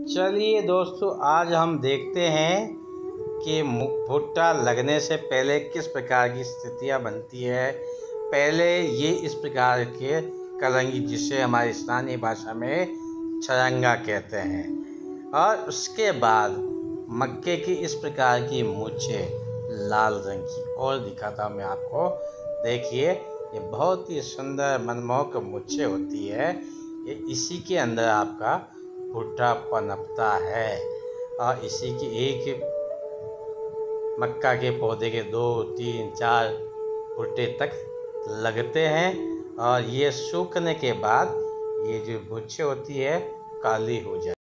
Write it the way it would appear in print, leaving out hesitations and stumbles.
चलिए दोस्तों, आज हम देखते हैं कि भुट्टा लगने से पहले किस प्रकार की स्थितियां बनती है। पहले ये इस प्रकार के कलंगी, जिसे हमारी स्थानीय भाषा में छरंगा कहते हैं, और उसके बाद मक्के की इस प्रकार की मूंछें लाल रंग की। और दिखाता हूँ मैं आपको, देखिए ये बहुत ही सुंदर मनमोहक मूंछें होती है। ये इसी के अंदर आपका भुट्टा पनपता है। और इसी की एक मक्का के पौधे के 2, 3, 4 भुट्टे तक लगते हैं। और ये सूखने के बाद ये जो मूंछें होती है काली हो जाती है।